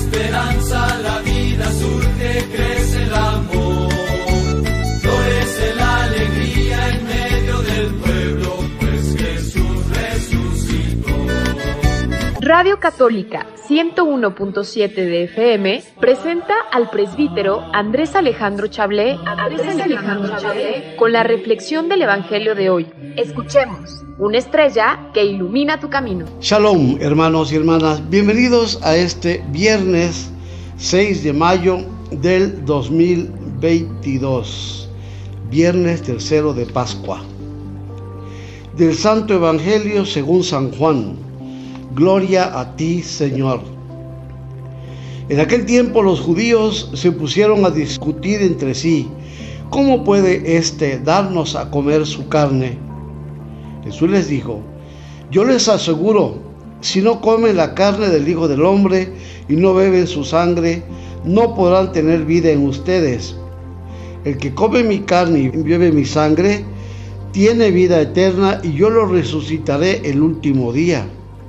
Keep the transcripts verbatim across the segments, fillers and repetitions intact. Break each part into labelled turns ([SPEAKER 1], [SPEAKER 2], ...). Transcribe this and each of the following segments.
[SPEAKER 1] esperanza, la vida surge, crece el amor. Florece la alegría en medio del pueblo, pues Jesús resucitó.
[SPEAKER 2] Radio Católica ciento uno punto siete de F M presenta al presbítero Andrés Alejandro Chablé, Andrés Alejandro Chablé con la reflexión del Evangelio de hoy. Escuchemos. Una estrella que ilumina tu camino.
[SPEAKER 3] Shalom, hermanos y hermanas. Bienvenidos a este viernes seis de mayo del dos mil veintidós. Viernes tercero de Pascua. Del Santo Evangelio según San Juan. Gloria a ti, Señor. En aquel tiempo los judíos se pusieron a discutir entre sí: ¿cómo puede éste darnos a comer su carne? Jesús les dijo: yo les aseguro, si no comen la carne del Hijo del Hombre y no beben su sangre, no podrán tener vida en ustedes. El que come mi carne y bebe mi sangre, tiene vida eterna, y yo lo resucitaré el último día.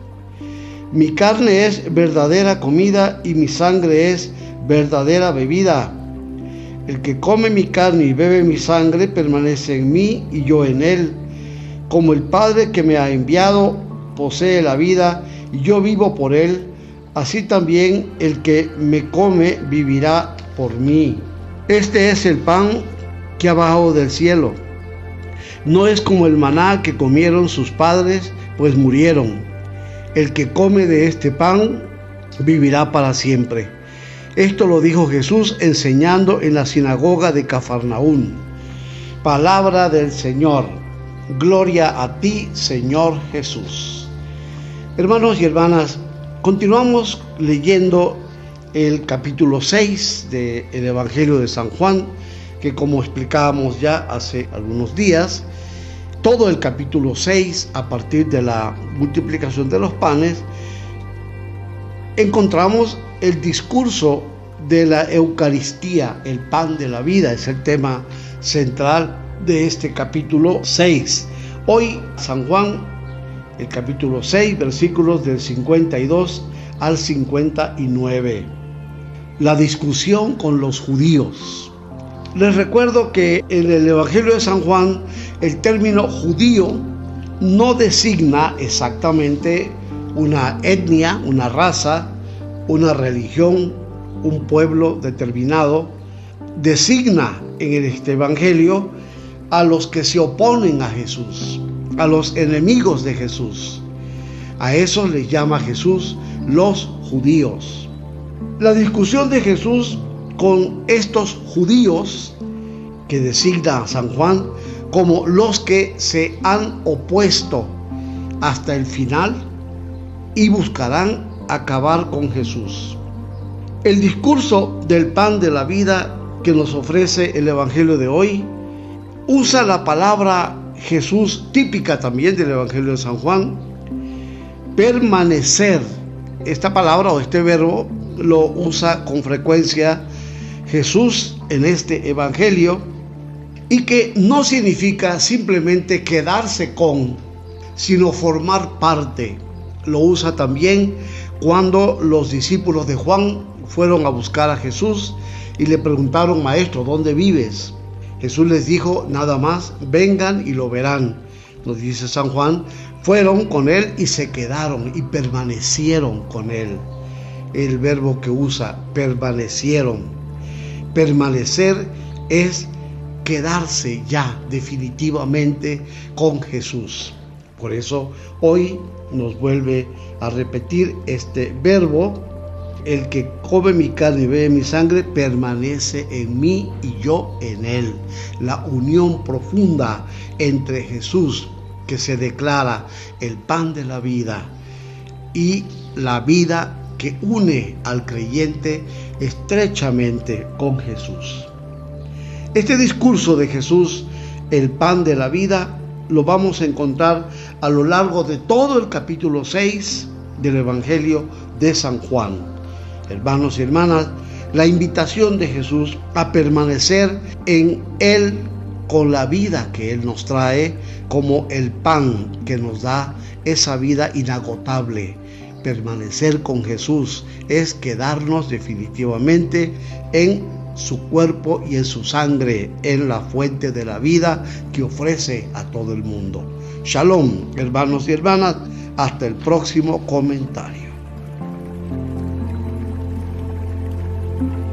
[SPEAKER 3] Mi carne es verdadera comida y mi sangre es verdadera bebida. El que come mi carne y bebe mi sangre permanece en mí y yo en él. Como el Padre que me ha enviado posee la vida y yo vivo por él, así también el que me come vivirá por mí. Este es el pan que ha bajado del cielo. No es como el maná que comieron sus padres, pues murieron. El que come de este pan vivirá para siempre. Esto lo dijo Jesús enseñando en la sinagoga de Cafarnaún. Palabra del Señor. Gloria a ti, Señor Jesús. Hermanos y hermanas, continuamos leyendo el capítulo seis del Evangelio de San Juan, que como explicábamos ya hace algunos días, todo el capítulo seis, a partir de la multiplicación de los panes, encontramos el discurso de la Eucaristía, el pan de la vida, es el tema central de este capítulo seis. Hoy, San Juan, el capítulo seis, versículos del cincuenta y dos al cincuenta y nueve. La discusión con los judíos. Les recuerdo que en el Evangelio de San Juan el término judío no designa exactamente una etnia, una raza, una religión, un pueblo determinado. Designa en este Evangelio a los que se oponen a Jesús, a los enemigos de Jesús. A esos les llama Jesús los judíos. La discusión de Jesús con estos judíos, que designa a San Juan como los que se han opuesto hasta el final y buscarán acabar con Jesús. El discurso del pan de la vida que nos ofrece el Evangelio de hoy usa la palabra Jesús, típica también del Evangelio de San Juan, permanecer. Esta palabra o este verbo lo usa con frecuencia Jesús en este Evangelio, y que no significa simplemente quedarse con, sino formar parte. Lo usa también cuando los discípulos de Juan fueron a buscar a Jesús y le preguntaron: Maestro, ¿dónde vives? Jesús les dijo nada más: vengan y lo verán. Nos dice San Juan, fueron con él y se quedaron y permanecieron con él. El verbo que usa, permanecieron. Permanecer es quedarse ya definitivamente con Jesús. Por eso hoy nos vuelve a repetir este verbo: el que come mi carne y bebe mi sangre permanece en mí y yo en él. La unión profunda entre Jesús, que se declara el pan de la vida, y la vida que une al creyente estrechamente con Jesús. Este discurso de Jesús, el pan de la vida, lo vamos a encontrar a lo largo de todo el capítulo seis del Evangelio de San Juan. Hermanos y hermanas, la invitación de Jesús a permanecer en Él con la vida que Él nos trae, como el pan que nos da esa vida inagotable, Permanecer con Jesús es quedarnos definitivamente en su cuerpo y en su sangre, en la fuente de la vida que ofrece a todo el mundo. Shalom, hermanos y hermanas, hasta el próximo comentario.